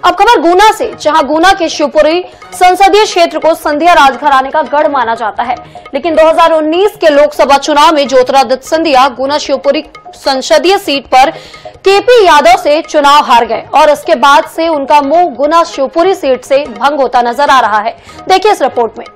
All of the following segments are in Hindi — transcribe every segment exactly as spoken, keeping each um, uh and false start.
अब खबर गुना से, जहां गुना के शिवपुरी संसदीय क्षेत्र को सिंधिया राजघराने का गढ़ माना जाता है, लेकिन दो हज़ार उन्नीस के लोकसभा चुनाव में ज्योतिरादित्य सिंधिया गुना शिवपुरी संसदीय सीट पर केपी यादव से चुनाव हार गए और इसके बाद से उनका मुंह गुना शिवपुरी सीट से भंग होता नजर आ रहा है। देखिए इस रिपोर्ट में।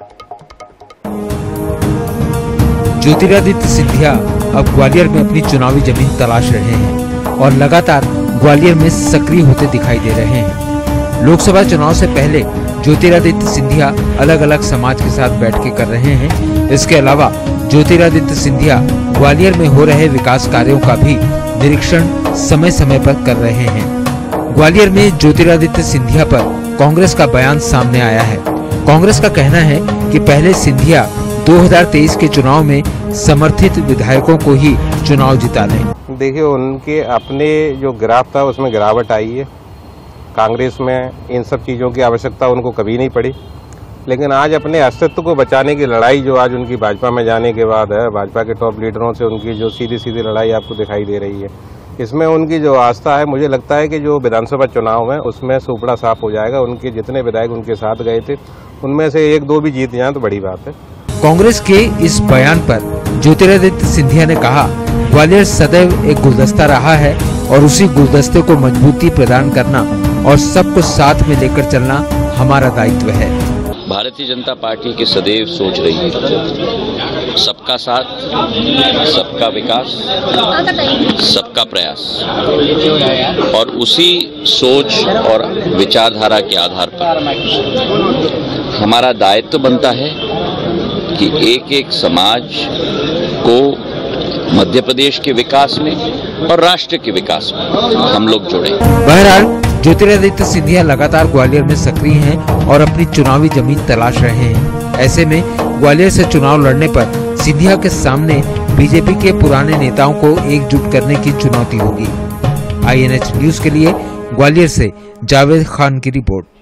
ज्योतिरादित्य सिंधिया अब ग्वालियर में अपनी चुनावी जमीन तलाश रहे हैं और लगातार ग्वालियर में सक्रिय होते दिखाई दे रहे हैं। लोकसभा चुनाव से पहले ज्योतिरादित्य सिंधिया अलग अलग समाज के साथ बैठकें कर रहे हैं। इसके अलावा ज्योतिरादित्य सिंधिया ग्वालियर में हो रहे विकास कार्यों का भी निरीक्षण समय समय पर कर रहे हैं। ग्वालियर में ज्योतिरादित्य सिंधिया पर कांग्रेस का बयान सामने आया है। कांग्रेस का कहना है कि पहले सिंधिया दो हज़ार तेईस के चुनाव में समर्थित विधायकों को ही चुनाव जिता लें। देखिए, उनके अपने जो ग्राफ था उसमें गिरावट आई है। कांग्रेस में इन सब चीज़ों की आवश्यकता उनको कभी नहीं पड़ी, लेकिन आज अपने अस्तित्व को बचाने की लड़ाई जो आज उनकी भाजपा में जाने के बाद है, भाजपा के टॉप लीडरों से उनकी जो सीधी सीधी लड़ाई आपको दिखाई दे रही है, इसमें उनकी जो आस्था है, मुझे लगता है कि जो विधानसभा चुनाव है उसमें सुपड़ा साफ हो जाएगा। उनके जितने विधायक उनके साथ गए थे उनमें से एक दो भी जीत जाए तो बड़ी बात है। कांग्रेस के इस बयान पर ज्योतिरादित्य सिंधिया ने कहा, ग्वालियर सदैव एक गुलदस्ता रहा है और उसी गुलदस्ते को मजबूती प्रदान करना और सबको साथ में लेकर चलना हमारा दायित्व है। भारतीय जनता पार्टी की सदैव सोच रही है सबका साथ, सबका विकास, सबका प्रयास, और उसी सोच और विचारधारा के आधार पर हमारा दायित्व बनता है कि एक एक समाज को मध्य प्रदेश के विकास में और राष्ट्र के विकास में हम लोग जुड़े। बहरहाल ज्योतिरादित्य सिंधिया लगातार ग्वालियर में सक्रिय हैं और अपनी चुनावी जमीन तलाश रहे हैं। ऐसे में ग्वालियर से चुनाव लड़ने पर सिंधिया के सामने बीजेपी के पुराने नेताओं को एकजुट करने की चुनौती होगी। आई एन एच न्यूज के लिए ग्वालियर से जावेद खान की रिपोर्ट।